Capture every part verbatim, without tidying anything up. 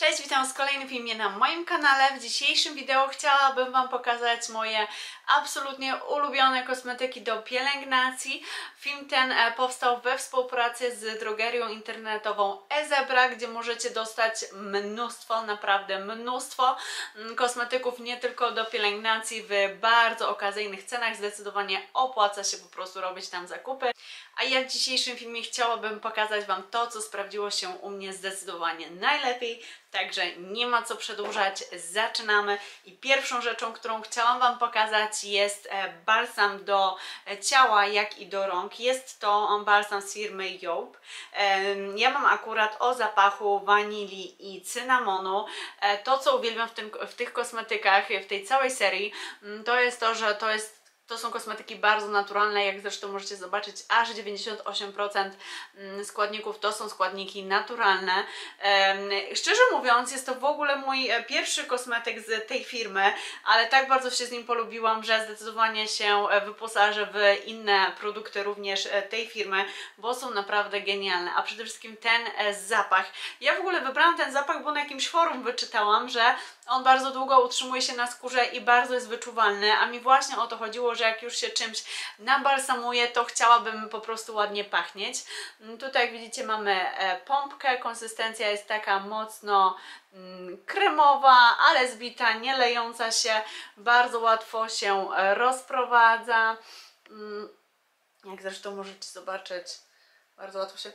Cześć, witam w kolejnym filmie na moim kanale. W dzisiejszym wideo chciałabym Wam pokazać moje absolutnie ulubione kosmetyki do pielęgnacji. Film ten powstał we współpracy z drogerią internetową eZebra, gdzie możecie dostać mnóstwo, naprawdę mnóstwo kosmetyków, nie tylko do pielęgnacji, w bardzo okazyjnych cenach. Zdecydowanie opłaca się po prostu robić tam zakupy. A ja w dzisiejszym filmie chciałabym pokazać Wam to, co sprawdziło się u mnie zdecydowanie najlepiej. Także nie ma co przedłużać, zaczynamy. I pierwszą rzeczą, którą chciałam Wam pokazać, jest balsam do ciała, jak i do rąk. Jest to balsam z firmy Job. Ja mam akurat o zapachu wanilii i cynamonu. To, co uwielbiam w, tym, w tych kosmetykach, w tej całej serii, to jest to, że to jest To są kosmetyki bardzo naturalne, jak zresztą możecie zobaczyć, aż dziewięćdziesiąt osiem procent składników to są składniki naturalne. Szczerze mówiąc, jest to w ogóle mój pierwszy kosmetyk z tej firmy, ale tak bardzo się z nim polubiłam, że zdecydowanie się wyposażę w inne produkty również tej firmy, bo są naprawdę genialne. A przede wszystkim ten zapach. Ja w ogóle wybrałam ten zapach, bo na jakimś forum wyczytałam, że on bardzo długo utrzymuje się na skórze i bardzo jest wyczuwalny, a mi właśnie o to chodziło, że jak już się czymś nabalsamuję, to chciałabym po prostu ładnie pachnieć. Tutaj jak widzicie mamy pompkę, konsystencja jest taka mocno kremowa, ale zbita, nie lejąca się, bardzo łatwo się rozprowadza. Jak zresztą możecie zobaczyć, bardzo łatwo się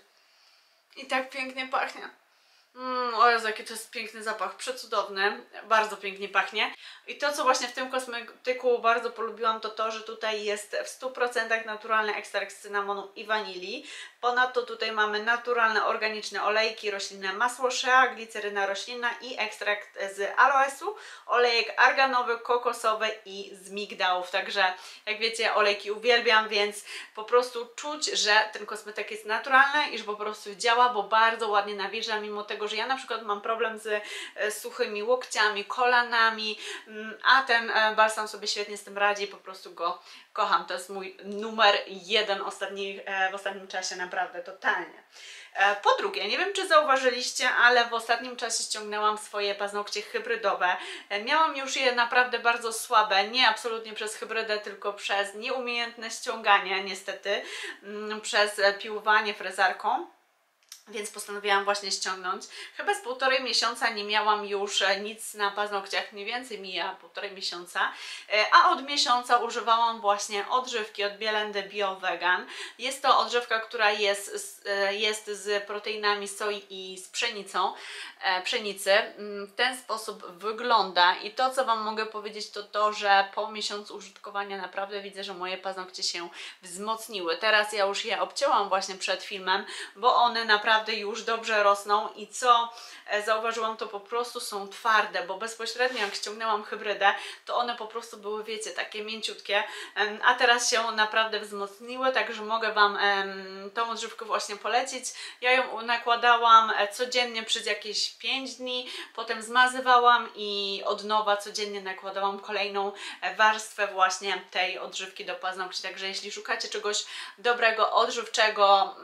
i tak pięknie pachnie. Mm, o Jezu, jaki to jest piękny zapach, przecudowny, bardzo pięknie pachnie. I to, co właśnie w tym kosmetyku bardzo polubiłam, to to, że tutaj jest w stu procentach naturalny ekstrakt z cynamonu i wanilii. Ponadto tutaj mamy naturalne, organiczne olejki, roślinne masło shea, gliceryna roślinna i ekstrakt z aloesu, olejek arganowy, kokosowy i z migdałów. Także jak wiecie, olejki uwielbiam, więc po prostu czuć, że ten kosmetyk jest naturalny i że po prostu działa, bo bardzo ładnie nawilża, mimo tego, że ja na przykład mam problem z e, suchymi łokciami, kolanami, mm, a ten e, balsam sobie świetnie z tym radzi i po prostu go kocham. To jest mój numer jeden ostatni, e, w ostatnim czasie, naprawdę, totalnie. E, po drugie, nie wiem, czy zauważyliście, ale w ostatnim czasie ściągnęłam swoje paznokcie hybrydowe. E, miałam już je naprawdę bardzo słabe, nie absolutnie przez hybrydę, tylko przez nieumiejętne ściąganie, niestety, mm, przez piłowanie frezarką. Więc postanowiłam właśnie ściągnąć. Chyba z półtorej miesiąca nie miałam już nic na paznokciach, mniej więcej mija półtorej miesiąca, a od miesiąca używałam właśnie odżywki od Bielendy Bio Vegan. Jest to odżywka, która jest, jest z proteinami soi i z pszenicą, pszenicy. W ten sposób wygląda i to, co Wam mogę powiedzieć, to to, że po miesiącu użytkowania naprawdę widzę, że moje paznokcie się wzmocniły. Teraz ja już je obcięłam właśnie przed filmem, bo one naprawdę już dobrze rosną i co zauważyłam, to po prostu są twarde, bo bezpośrednio jak ściągnęłam hybrydę, to one po prostu były, wiecie, takie mięciutkie, a teraz się naprawdę wzmocniły, także mogę Wam tą odżywkę właśnie polecić. Ja ją nakładałam codziennie przez jakieś pięć dni, potem zmazywałam i od nowa codziennie nakładałam kolejną warstwę właśnie tej odżywki do paznokci, także jeśli szukacie czegoś dobrego, odżywczego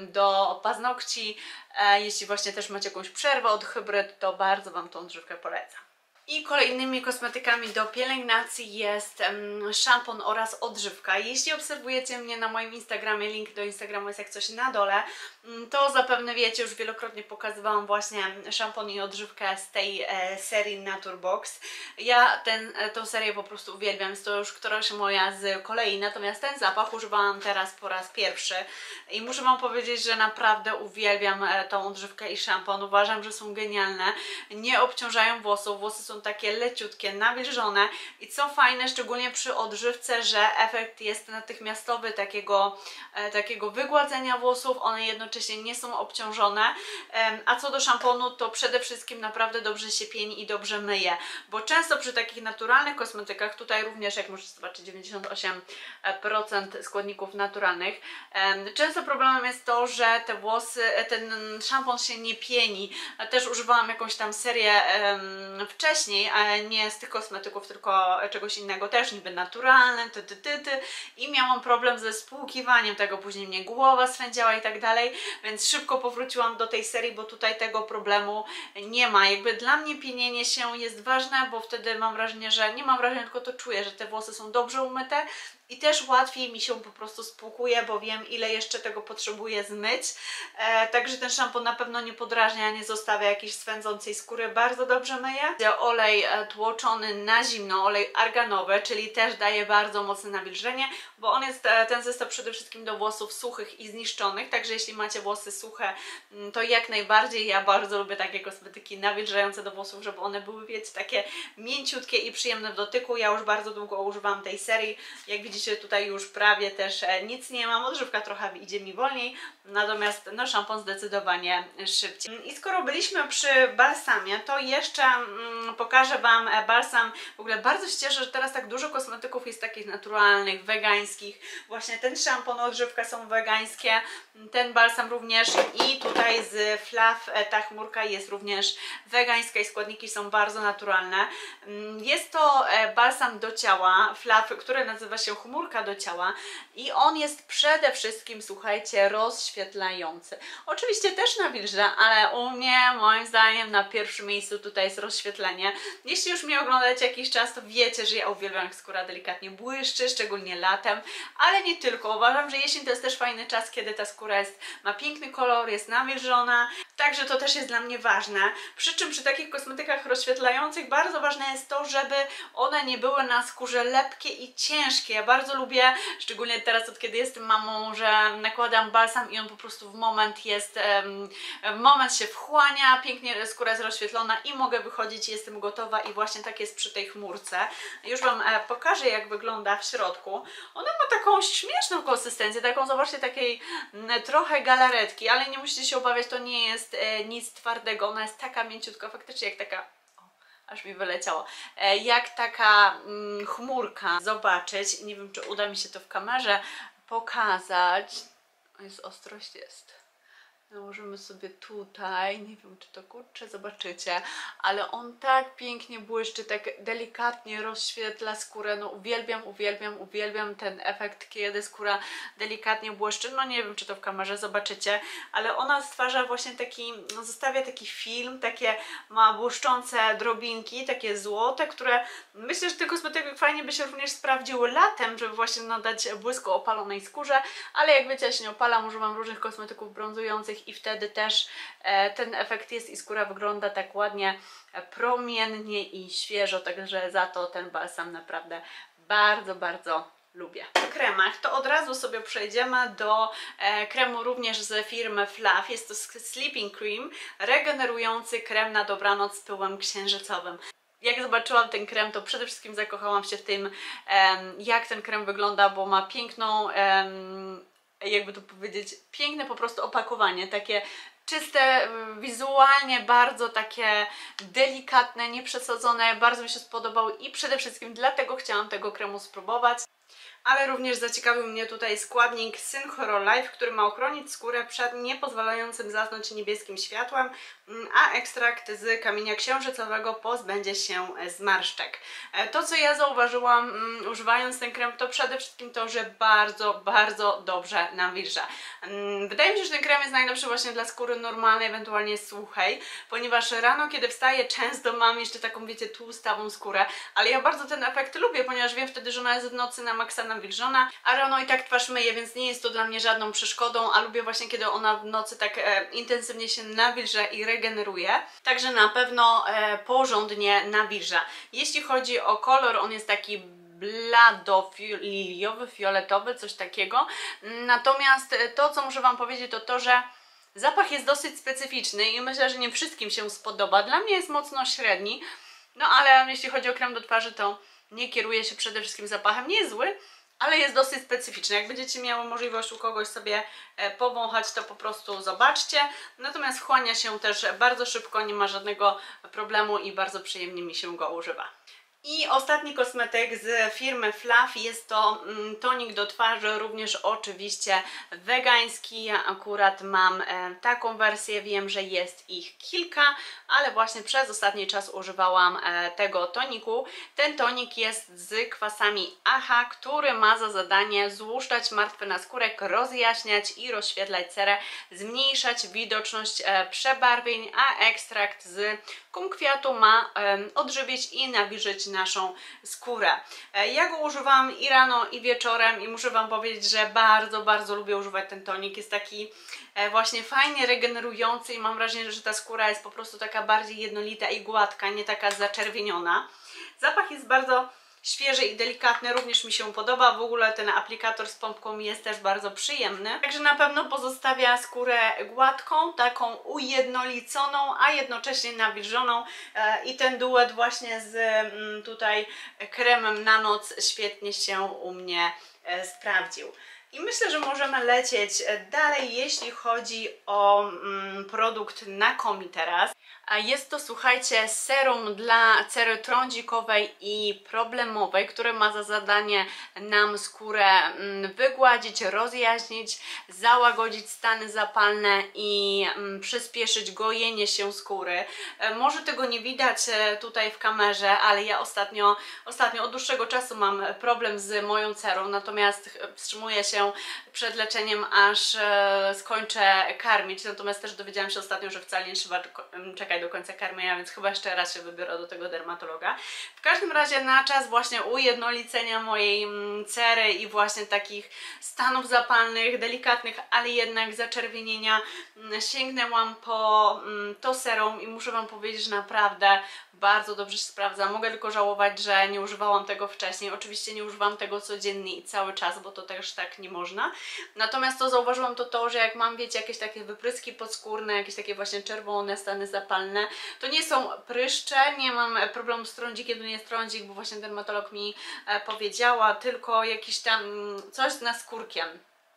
do paznokci, jeśli właśnie też macie jakąś przerwę od hybryd, to bardzo Wam tą odżywkę polecam. I kolejnymi kosmetykami do pielęgnacji jest um, szampon oraz odżywka. Jeśli obserwujecie mnie na moim Instagramie, link do Instagramu jest jak coś na dole, to zapewne wiecie, już wielokrotnie pokazywałam właśnie szampon i odżywkę z tej e, serii Naturebox. Ja ten, e, tą serię po prostu uwielbiam, jest to już któraś moja z kolei, natomiast ten zapach używałam teraz po raz pierwszy i muszę Wam powiedzieć, że naprawdę uwielbiam e, tą odżywkę i szampon. Uważam, że są genialne, nie obciążają włosów, włosy są takie leciutkie, nawilżone i co fajne, szczególnie przy odżywce, że efekt jest natychmiastowy takiego, e, takiego wygładzenia włosów, one jednocześnie nie są obciążone, e, a co do szamponu, to przede wszystkim naprawdę dobrze się pieni i dobrze myje, bo często przy takich naturalnych kosmetykach, tutaj również jak możecie zobaczyć dziewięćdziesiąt osiem procent składników naturalnych, e, często problemem jest to, że te włosy, ten szampon się nie pieni. Też używałam jakąś tam serię e, wcześniej, wcześniej, ale nie z tych kosmetyków, tylko czegoś innego, też niby naturalne, ty, ty, ty, ty. I miałam problem ze spłukiwaniem tego, później mnie głowa swędziała i tak dalej, więc szybko powróciłam do tej serii, bo tutaj tego problemu nie ma. Jakby dla mnie pienienie się jest ważne, bo wtedy mam wrażenie, że nie mam wrażenia, tylko to czuję, że te włosy są dobrze umyte i też łatwiej mi się po prostu spłukuje, bo wiem, ile jeszcze tego potrzebuję zmyć. E, także ten szampon na pewno nie podrażnia, nie zostawia jakiejś swędzącej skóry, bardzo dobrze myje. Olej e, tłoczony na zimno, olej arganowy, czyli też daje bardzo mocne nawilżenie, bo on jest, e, ten zestaw przede wszystkim do włosów suchych i zniszczonych, także jeśli macie włosy suche, to jak najbardziej. Ja bardzo lubię takie kosmetyki nawilżające do włosów, żeby one były, wiecie, takie mięciutkie i przyjemne w dotyku. Ja już bardzo długo używam tej serii, jak widzicie tutaj już prawie też e, nic nie mam, odżywka trochę idzie mi wolniej, natomiast no szampon zdecydowanie szybciej. I skoro byliśmy przy balsamie, to jeszcze mm, pokażę Wam balsam. W ogóle bardzo się cieszę, że teraz tak dużo kosmetyków jest takich naturalnych, wegańskich. Właśnie ten szampon, odżywka są wegańskie, ten balsam również i tutaj z Fluff ta chmurka jest również wegańska i składniki są bardzo naturalne. Jest to balsam do ciała, Fluff, który nazywa się chmurka do ciała i on jest przede wszystkim, słuchajcie, rozświetlający. Oczywiście też nawilża, ale u mnie, moim zdaniem, na pierwszym miejscu tutaj jest rozświetlenie. Jeśli już mnie oglądacie jakiś czas, to wiecie, że ja uwielbiam, jak skóra delikatnie błyszczy, szczególnie latem, ale nie tylko. Uważam, że jesień to jest też fajny czas, kiedy ta skóra jest, ma piękny kolor, jest nawilżona, także to też jest dla mnie ważne. Przy czym przy takich kosmetykach rozświetlających bardzo ważne jest to, żeby one nie były na skórze lepkie i ciężkie. Ja bardzo lubię, szczególnie teraz, od kiedy jestem mamą, że nakładam balsam i on po prostu w moment jest, w moment się wchłania, pięknie skóra jest rozświetlona i mogę wychodzić, jestem gotowa i właśnie tak jest przy tej chmurce. Już Wam pokażę, jak wygląda w środku. Ona ma taką śmieszną konsystencję, taką, zobaczcie, takiej trochę galaretki, ale nie musicie się obawiać, to nie jest nic twardego, ona jest taka mięciutka, faktycznie jak taka, aż mi wyleciało, jak taka mm, chmurka. Zobaczyć, nie wiem, czy uda mi się to w kamerze pokazać. Jest ostrość, jest. Nałożymy sobie tutaj, nie wiem, czy to kurczę, zobaczycie, ale on tak pięknie błyszczy, tak delikatnie rozświetla skórę. No uwielbiam, uwielbiam, uwielbiam ten efekt, kiedy skóra delikatnie błyszczy. No nie wiem, czy to w kamerze zobaczycie, ale ona stwarza właśnie taki, zostawia taki film, takie ma błyszczące drobinki, takie złote, które myślę, że ten kosmetyk fajnie by się również sprawdził latem, żeby właśnie nadać błysku opalonej skórze, ale jak wiecie, ja się nie opalam, używam różnych kosmetyków brązujących i wtedy też e, ten efekt jest i skóra wygląda tak ładnie, e, promiennie i świeżo, także za to ten balsam naprawdę bardzo, bardzo lubię. W kremach to od razu sobie przejdziemy do e, kremu również z firmy Fluff. Jest to Sleeping Cream, regenerujący krem na dobranoc z pyłem księżycowym. Jak zobaczyłam ten krem, to przede wszystkim zakochałam się w tym, em, jak ten krem wygląda, bo ma piękną, em, jakby to powiedzieć, piękne po prostu opakowanie, takie czyste, wizualnie bardzo takie delikatne, nieprzesadzone, bardzo mi się spodobały i przede wszystkim dlatego chciałam tego kremu spróbować. Ale również zaciekawił mnie tutaj składnik Synchro-Life, który ma ochronić skórę przed niepozwalającym zasnąć niebieskim światłem, a ekstrakt z kamienia księżycowego pozbędzie się zmarszczek. To, co ja zauważyłam um, używając ten krem, to przede wszystkim to, że bardzo, bardzo dobrze nawilża. Um, wydaje mi się, że ten krem jest najlepszy właśnie dla skóry normalnej, ewentualnie suchej, ponieważ rano, kiedy wstaję, często mam jeszcze taką, wiecie, tłustawą skórę, ale ja bardzo ten efekt lubię, ponieważ wiem wtedy, że ona jest w nocy na maksa nawilżona, a rano i tak twarz myję, więc nie jest to dla mnie żadną przeszkodą, a lubię właśnie, kiedy ona w nocy tak e, intensywnie się nawilża i regeneruje, także na pewno e, porządnie nawilża. Jeśli chodzi o kolor, on jest taki bladoliliowy, fioletowy, coś takiego, natomiast to, co muszę Wam powiedzieć, to to, że zapach jest dosyć specyficzny i myślę, że nie wszystkim się spodoba. Dla mnie jest mocno średni, no ale jeśli chodzi o krem do twarzy, to nie kieruje się przede wszystkim zapachem. Nie jest zły, ale jest dosyć specyficzny. Jak będziecie miały możliwość u kogoś sobie powąchać, to po prostu zobaczcie. Natomiast wchłania się też bardzo szybko, nie ma żadnego problemu i bardzo przyjemnie mi się go używa. I ostatni kosmetyk z firmy Fluff jest to mm, tonik do twarzy, również oczywiście wegański. Ja akurat mam e, taką wersję, wiem, że jest ich kilka, ale właśnie przez ostatni czas używałam e, tego toniku. Ten tonik jest z kwasami A H A, który ma za zadanie złuszczać martwy naskórek, rozjaśniać i rozświetlać cerę, zmniejszać widoczność e, przebarwień, a ekstrakt z kumkwiatu ma e, odżywić i nawilżyć naszą skórę. Ja go używam i rano, i wieczorem i muszę Wam powiedzieć, że bardzo, bardzo lubię używać ten tonik. Jest taki właśnie fajnie regenerujący i mam wrażenie, że ta skóra jest po prostu taka bardziej jednolita i gładka, nie taka zaczerwieniona. Zapach jest bardzo świeży i delikatny, również mi się podoba. W ogóle ten aplikator z pompką jest też bardzo przyjemny. Także na pewno pozostawia skórę gładką, taką ujednoliconą, a jednocześnie nawilżoną. I ten duet właśnie z tutaj kremem na noc świetnie się u mnie sprawdził. I myślę, że możemy lecieć dalej, jeśli chodzi o mm, produkt na komi teraz. A jest to, słuchajcie, serum dla cery trądzikowej i problemowej, które ma za zadanie nam skórę mm, wygładzić, rozjaśnić, załagodzić stany zapalne i mm, przyspieszyć gojenie się skóry. E, może tego nie widać e, tutaj w kamerze, ale ja ostatnio, ostatnio od dłuższego czasu mam problem z moją cerą, natomiast wstrzymuję się przed leczeniem, aż e, skończę karmić. Natomiast też dowiedziałam się ostatnio, że wcale nie trzeba czekać do końca karmienia, więc chyba jeszcze raz się wybiorę do tego dermatologa. W każdym razie na czas właśnie ujednolicenia mojej cery i właśnie takich stanów zapalnych, delikatnych, ale jednak zaczerwienienia, sięgnęłam po to serum i muszę Wam powiedzieć, że naprawdę bardzo dobrze się sprawdza. Mogę tylko żałować, że nie używałam tego wcześniej. Oczywiście nie używam tego codziennie i cały czas, bo to też tak nie można. Natomiast to zauważyłam to to, że jak mam, wiecie, jakieś takie wypryski podskórne, jakieś takie właśnie czerwone stany zapalne, to nie są pryszcze, nie mam problemu z trądzikiem, to nie jest trądzik, bo właśnie dermatolog mi powiedziała, tylko jakiś tam coś z naskórkiem.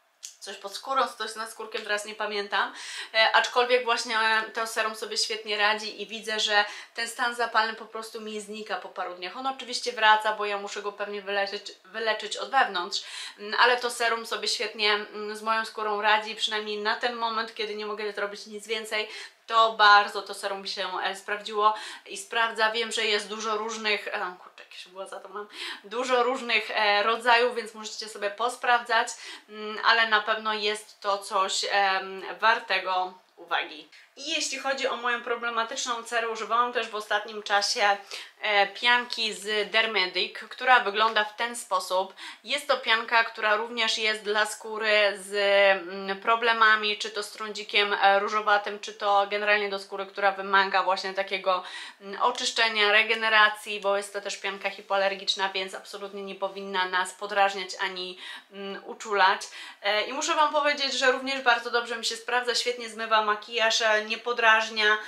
Coś pod skórą, coś nad skórkiem, teraz nie pamiętam, e, aczkolwiek właśnie to serum sobie świetnie radzi i widzę, że ten stan zapalny po prostu mi znika po paru dniach. On oczywiście wraca, bo ja muszę go pewnie wyleczyć, wyleczyć od wewnątrz, ale to serum sobie świetnie z moją skórą radzi, przynajmniej na ten moment, kiedy nie mogę zrobić nic więcej, to bardzo to serum mi się e, sprawdziło i sprawdza. Wiem, że jest dużo różnych, e, kurczę, jakieś było za to mam, dużo różnych e, rodzajów, więc możecie sobie posprawdzać, m, ale na pewno jest to coś e, wartego uwagi. I jeśli chodzi o moją problematyczną cerę, używałam też w ostatnim czasie e, pianki z Dermedic, która wygląda w ten sposób. Jest to pianka, która również jest dla skóry z mm, problemami, czy to z trądzikiem e, różowatym, czy to generalnie do skóry, która wymaga właśnie takiego mm, oczyszczenia, regeneracji, bo jest to też pianka hipoalergiczna, więc absolutnie nie powinna nas podrażniać ani mm, uczulać. E, I muszę Wam powiedzieć, że również bardzo dobrze mi się sprawdza, świetnie zmywa makijaż, nie podrażnia.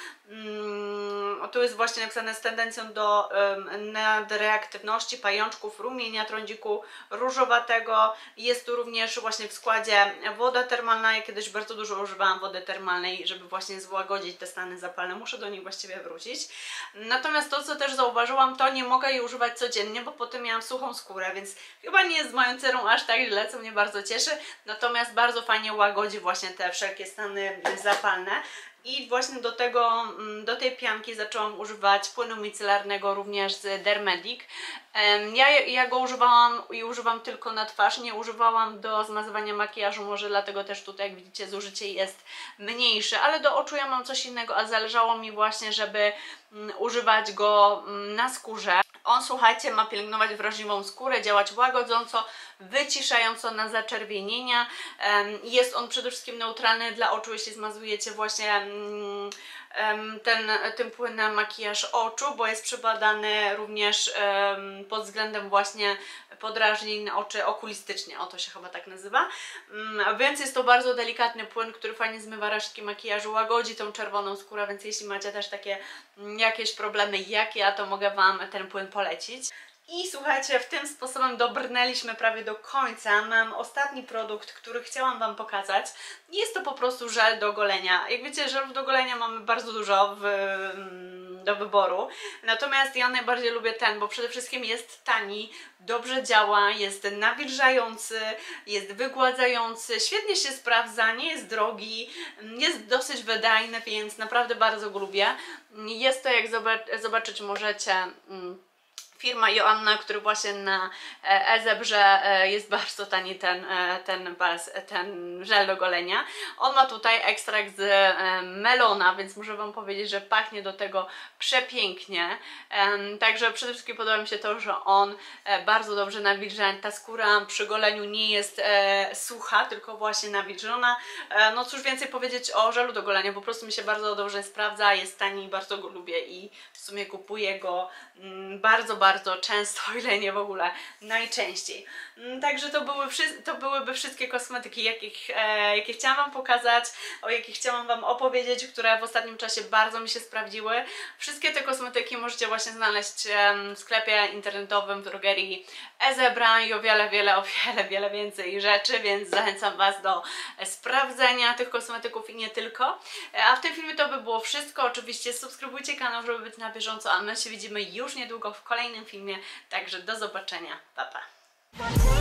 Hmm, tu jest właśnie napisane z tendencją do um, nadreaktywności pajączków, rumienia, trądziku różowatego. Jest tu również właśnie w składzie woda termalna. Ja kiedyś bardzo dużo używałam wody termalnej, żeby właśnie złagodzić te stany zapalne. Muszę do nich właściwie wrócić. Natomiast to, co też zauważyłam, to nie mogę jej używać codziennie, bo potem miałam suchą skórę, więc chyba nie jest z moją cerą aż tak źle, co mnie bardzo cieszy. Natomiast bardzo fajnie łagodzi właśnie te wszelkie stany zapalne. I właśnie do tego, do tej pianki zaczęłam używać płynu micelarnego również z Dermedic. Ja, ja go używałam i używam tylko na twarz, nie używałam do zmazywania makijażu, może dlatego też tutaj, jak widzicie, zużycie jest mniejsze, ale do oczu ja mam coś innego, a zależało mi właśnie, żeby używać go na skórze. On, słuchajcie, ma pielęgnować wrażliwą skórę, działać łagodząco, wyciszająco na zaczerwienienia. Jest on przede wszystkim neutralny dla oczu, jeśli zmazujecie właśnie ten, tym płynem makijaż oczu, bo jest przebadany również pod względem właśnie podrażnień na oczy okulistycznie, o to się chyba tak nazywa, więc jest to bardzo delikatny płyn, który fajnie zmywa resztki makijażu, łagodzi tą czerwoną skórę, więc jeśli macie też takie jakieś problemy jak ja, to mogę Wam ten płyn polecić. I słuchajcie, w tym sposobem dobrnęliśmy prawie do końca. Mam ostatni produkt, który chciałam Wam pokazać. Jest to po prostu żel do golenia. Jak wiecie, żelów do golenia mamy bardzo dużo w do wyboru. Natomiast ja najbardziej lubię ten, bo przede wszystkim jest tani, dobrze działa, jest nawilżający, jest wygładzający, świetnie się sprawdza, nie jest drogi, jest dosyć wydajny, więc naprawdę bardzo go lubię. Jest to, jak zobaczyć możecie, firma Joanna, który właśnie na e-zebrze jest bardzo tani ten, ten, baz, ten żel do golenia. On ma tutaj ekstrakt z melona, więc muszę Wam powiedzieć, że pachnie do tego przepięknie. Także przede wszystkim podoba mi się to, że on bardzo dobrze nawilża. Ta skóra przy goleniu nie jest sucha, tylko właśnie nawilżona. No cóż więcej powiedzieć o żelu do golenia, po prostu mi się bardzo dobrze sprawdza, jest tani, bardzo go lubię i w sumie kupuję go bardzo, bardzo bardzo często, o ile nie w ogóle najczęściej. Także to, były, to byłyby wszystkie kosmetyki, jakich, e, jakie chciałam Wam pokazać, o jakich chciałam Wam opowiedzieć, które w ostatnim czasie bardzo mi się sprawdziły. Wszystkie te kosmetyki możecie właśnie znaleźć e, w sklepie internetowym, w drogerii e-zebra i o wiele, wiele, o wiele, wiele więcej rzeczy, więc zachęcam Was do sprawdzenia tych kosmetyków i nie tylko. A w tym filmie to by było wszystko. Oczywiście subskrybujcie kanał, żeby być na bieżąco, a my się widzimy już niedługo w kolejnym filmie, także do zobaczenia, pa pa!